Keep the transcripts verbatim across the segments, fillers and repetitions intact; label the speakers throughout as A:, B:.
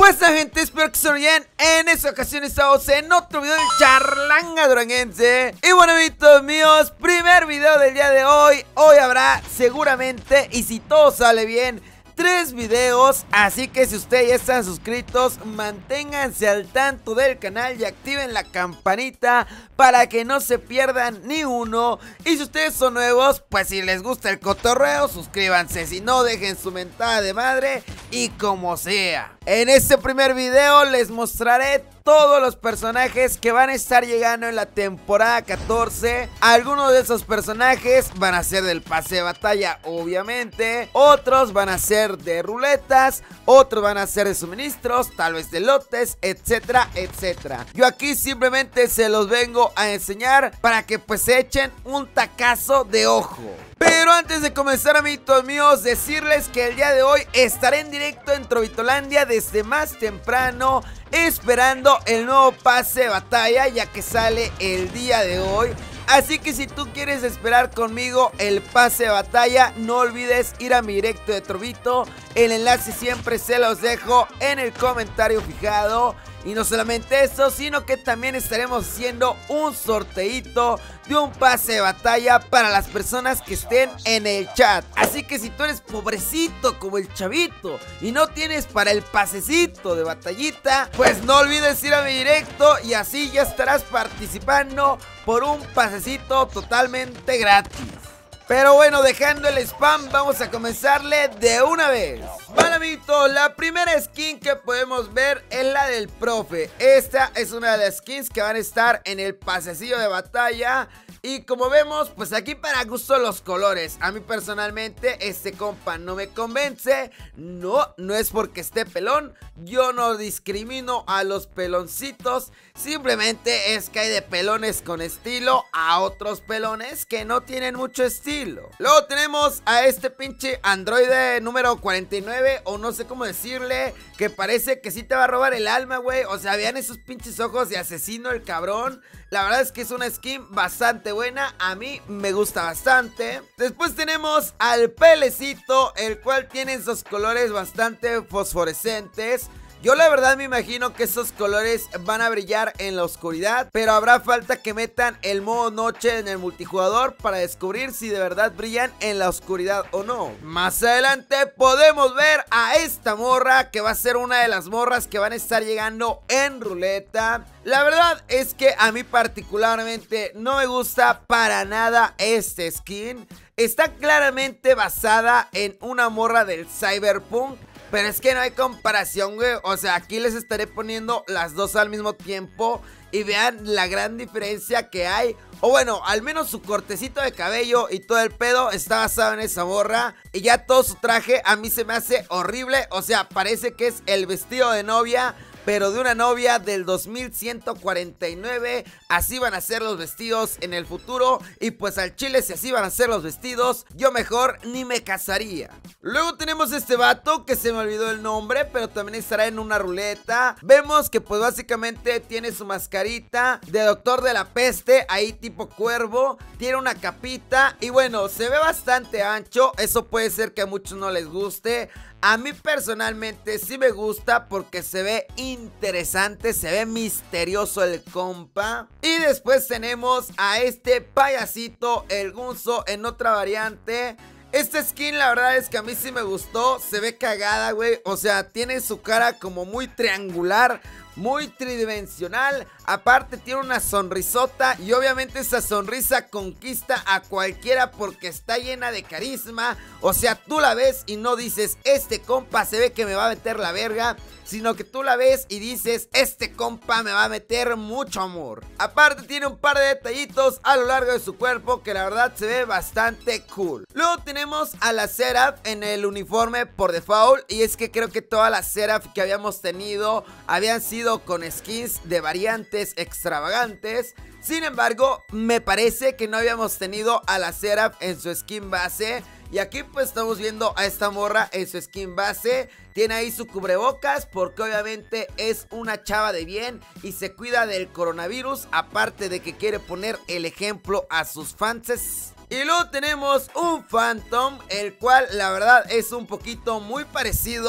A: Pues la gente, espero que estén bien. En esta ocasión estamos en otro video del Charlanga Duranguense. Y bueno, amiguitos míos, primer video del día de hoy. Hoy habrá seguramente, y si todo sale bien, tres videos, así que si ustedes ya están suscritos, manténganse al tanto del canal y activen la campanita para que no se pierdan ni uno. Y si ustedes son nuevos, pues si les gusta el cotorreo, suscríbanse, si no, dejen su mentada de madre y como sea. En este primer video les mostraré todos los personajes que van a estar llegando en la temporada catorce. Algunos de esos personajes van a ser del pase de batalla, obviamente. Otros van a ser de ruletas, otros van a ser de suministros, tal vez de lotes, etcétera, etcétera. Yo aquí simplemente se los vengo a enseñar para que pues se echen un tacazo de ojo. Pero antes de comenzar, amiguitos míos, decirles que el día de hoy estaré en directo en Trovitolandia desde más temprano, esperando el nuevo pase de batalla, ya que sale el día de hoy. Así que si tú quieres esperar conmigo el pase de batalla, no olvides ir a mi directo de Trovito. El enlace siempre se los dejo en el comentario fijado. Y no solamente eso, sino que también estaremos haciendo un sorteito de un pase de batalla para las personas que estén en el chat. Así que si tú eres pobrecito como el chavito y no tienes para el pasecito de batallita, pues no olvides ir a mi directo y así ya estarás participando por un pasecito totalmente gratis. Pero bueno, dejando el spam, vamos a comenzarle de una vez. Vale, amiguitos, la primera skin que podemos ver es la del profe. Esta es una de las skins que van a estar en el pasecillo de batalla. Y como vemos, pues aquí para gusto los colores. A mí personalmente este compa no me convence. No, no es porque esté pelón. Yo no discrimino a los peloncitos. Simplemente es que hay de pelones con estilo a otros pelones que no tienen mucho estilo. Luego tenemos a este pinche androide número cuarenta y nueve, o no sé cómo decirle, que parece que sí te va a robar el alma, güey. O sea, vean esos pinches ojos de asesino el cabrón. La verdad es que es una skin bastante buena, a mí me gusta bastante. Después tenemos al Pelecito, el cual tiene esos colores bastante fosforescentes. Yo la verdad me imagino que esos colores van a brillar en la oscuridad, pero habrá falta que metan el modo noche en el multijugador para descubrir si de verdad brillan en la oscuridad o no. Más adelante podemos ver a esta morra, que va a ser una de las morras que van a estar llegando en ruleta. La verdad es que a mí particularmente no me gusta para nada este skin. Está claramente basada en una morra del Cyberpunk, pero es que no hay comparación, güey. O sea, aquí les estaré poniendo las dos al mismo tiempo y vean la gran diferencia que hay. O bueno, al menos su cortecito de cabello y todo el pedo está basado en esa morra. Y ya todo su traje a mí se me hace horrible. O sea, parece que es el vestido de novia, pero de una novia del dos mil ciento cuarenta y nueve. Así van a ser los vestidos en el futuro. Y pues al chile, si así van a ser los vestidos, yo mejor ni me casaría. Luego tenemos este vato que se me olvidó el nombre, pero también estará en una ruleta. Vemos que pues básicamente tiene su mascarita de doctor de la peste, ahí tipo cuervo. Tiene una capita y bueno, se ve bastante ancho. Eso puede ser que a muchos no les guste. A mí personalmente sí me gusta porque se ve interesante, se ve misterioso el compa. Y después tenemos a este payasito, el Gunzo, en otra variante. Esta skin la verdad es que a mí sí me gustó, se ve cagada, güey. O sea, tiene su cara como muy triangular, muy tridimensional. Aparte tiene una sonrisota y obviamente esa sonrisa conquista a cualquiera porque está llena de carisma. O sea, tú la ves y no dices, este compa se ve que me va a meter la verga, sino que tú la ves y dices, este compa me va a meter mucho amor. Aparte tiene un par de detallitos a lo largo de su cuerpo que la verdad se ve bastante cool. Luego tenemos a la Seraph en el uniforme por default, y es que creo que todas las Seraph que habíamos tenido habían sido con skins de variantes extravagantes. Sin embargo, me parece que no habíamos tenido a la Seraph en su skin base. Y aquí pues estamos viendo a esta morra en su skin base. Tiene ahí su cubrebocas porque obviamente es una chava de bien y se cuida del coronavirus. Aparte de que quiere poner el ejemplo a sus fanses. Y luego tenemos un Phantom, el cual la verdad es un poquito muy parecido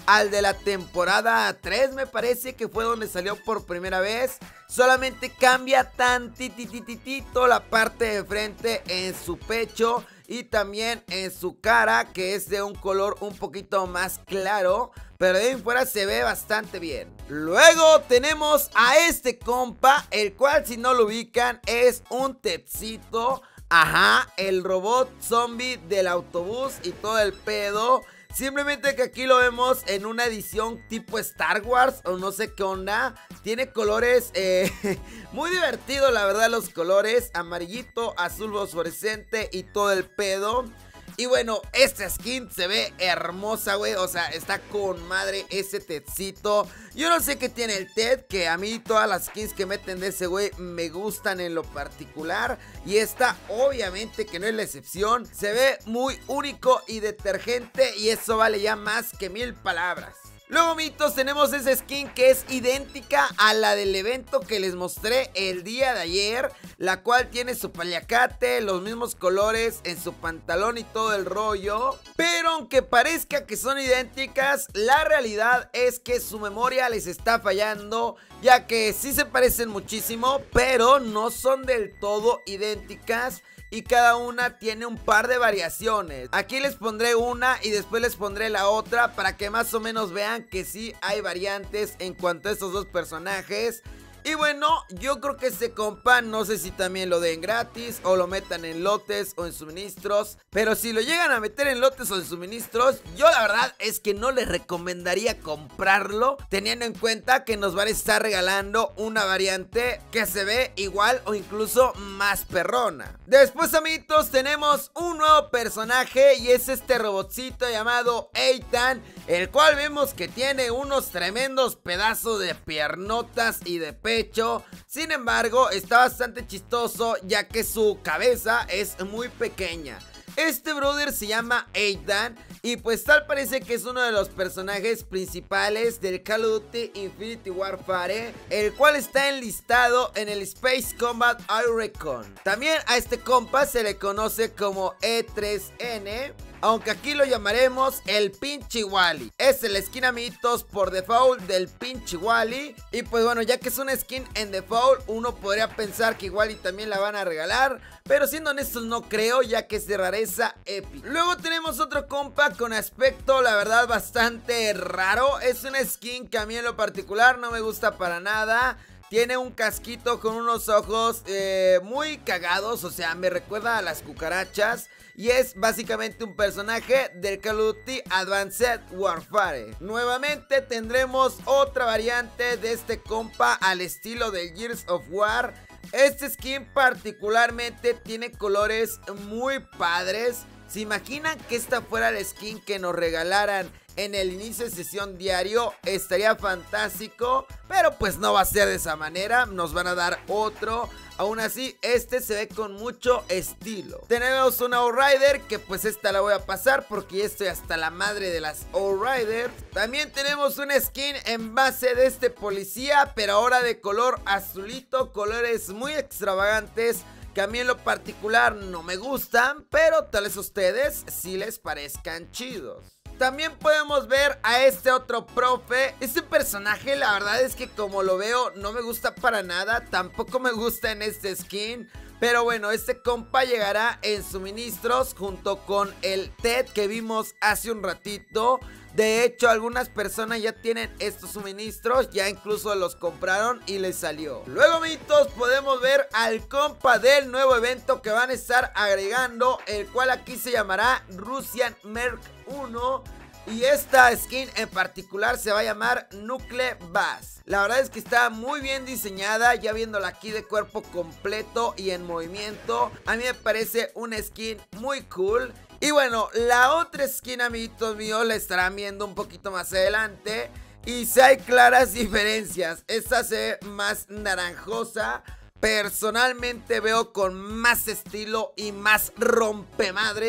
A: al de la temporada tres, me parece que fue donde salió por primera vez. Solamente cambia tantitititito la parte de frente en su pecho y también en su cara, que es de un color un poquito más claro, pero de ahí en fuera se ve bastante bien. Luego tenemos a este compa, el cual, si no lo ubican, es un Tedcito. Ajá, el robot zombie del autobús y todo el pedo. Simplemente que aquí lo vemos en una edición tipo Star Wars o no sé qué onda. Tiene colores eh, muy divertidos, la verdad, los colores. Amarillito, azul fosforescente y todo el pedo. Y bueno, esta skin se ve hermosa, güey. O sea, está con madre ese Tedcito. Yo no sé qué tiene el Ted, que a mí todas las skins que meten de ese güey me gustan en lo particular. Y esta, obviamente, que no es la excepción. Se ve muy único y detergente, y eso vale ya más que mil palabras. Luego, mitos, tenemos esa skin que es idéntica a la del evento que les mostré el día de ayer, la cual tiene su paliacate, los mismos colores en su pantalón y todo el rollo. Pero aunque parezca que son idénticas, la realidad es que su memoria les está fallando, ya que sí se parecen muchísimo, pero no son del todo idénticas. Y cada una tiene un par de variaciones. Aquí les pondré una y después les pondré la otra, para que más o menos vean que sí hay variantes en cuanto a estos dos personajes. Y bueno, yo creo que este compa, no sé si también lo den gratis o lo metan en lotes o en suministros. Pero si lo llegan a meter en lotes o en suministros, yo la verdad es que no les recomendaría comprarlo, teniendo en cuenta que nos van a estar regalando una variante que se ve igual o incluso más perrona. Después, amiguitos, tenemos un nuevo personaje y es este robotcito llamado Ethan, el cual vemos que tiene unos tremendos pedazos de piernotas y de pecho. Sin embargo, está bastante chistoso, ya que su cabeza es muy pequeña. Este brother se llama Ethan y pues tal parece que es uno de los personajes principales del Call of Duty Infinity Warfare, el cual está enlistado en el Space Combat Icon. También a este compa se le conoce como E tres N, aunque aquí lo llamaremos el pinche Wally. Es el skin, amiguitos, por default del pinche Wally. Y pues bueno, ya que es una skin en default, uno podría pensar que igual y también la van a regalar, pero siendo honestos no creo, ya que es de rareza épica. Luego tenemos otro compa con aspecto, la verdad, bastante raro. Es una skin que a mí en lo particular no me gusta para nada. Tiene un casquito con unos ojos eh, muy cagados, o sea, me recuerda a las cucarachas. Y es básicamente un personaje del Call of Duty Advanced Warfare. Nuevamente tendremos otra variante de este compa al estilo de Gears of War. Este skin particularmente tiene colores muy padres. ¿Se imaginan que esta fuera la skin que nos regalaran en el inicio de sesión diario? Estaría fantástico, pero pues no va a ser de esa manera, nos van a dar otro. Aún así, este se ve con mucho estilo. Tenemos una Outrider, que pues esta la voy a pasar porque ya estoy hasta la madre de las Outriders. También tenemos una skin en base de este policía, pero ahora de color azulito, colores muy extravagantes, que a mí en lo particular no me gustan, pero tal vez a ustedes sí les parezcan chidos. También podemos ver a este otro profe. Este personaje, la verdad es que como lo veo no me gusta para nada. Tampoco me gusta en este skin. Pero bueno, este compa llegará en suministros junto con el Ted que vimos hace un ratito. De hecho, algunas personas ya tienen estos suministros, ya incluso los compraron y les salió. Luego, mitos, podemos ver al compa del nuevo evento que van a estar agregando, el cual aquí se llamará Russian Merc uno. Y esta skin en particular se va a llamar Nuclear Bass. La verdad es que está muy bien diseñada, ya viéndola aquí de cuerpo completo y en movimiento. A mí me parece una skin muy cool. Y bueno, la otra skin, amiguitos míos, la estarán viendo un poquito más adelante. Y si hay claras diferencias, esta se ve más naranjosa. Personalmente veo con más estilo y más rompemadres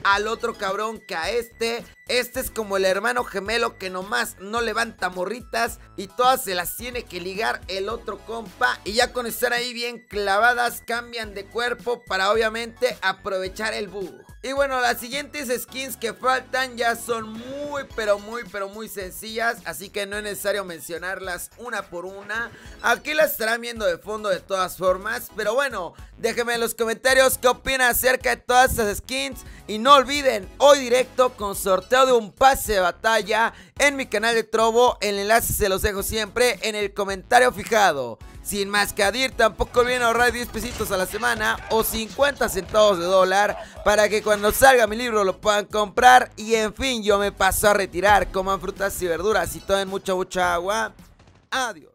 A: al otro cabrón que a este. Este es como el hermano gemelo que nomás no levanta morritas y todas se las tiene que ligar el otro compa. Y ya con estar ahí bien clavadas cambian de cuerpo para obviamente aprovechar el bug. Y bueno, las siguientes skins que faltan ya son muy pero muy pero muy sencillas, así que no es necesario mencionarlas una por una. Aquí las estarán viendo de fondo de todas formas, pero bueno, déjenme en los comentarios qué opinan acerca de todas estas skins. Y no olviden, hoy directo con sorteo de un pase de batalla en mi canal de Trovo. El enlace se los dejo siempre en el comentario fijado. Sin más que adir, tampoco olviden ahorrar diez pesitos a la semana o cincuenta centavos de dólar para que cuando salga mi libro lo puedan comprar. Y en fin, yo me paso a retirar. Coman frutas y verduras y tomen mucha mucha agua. Adiós.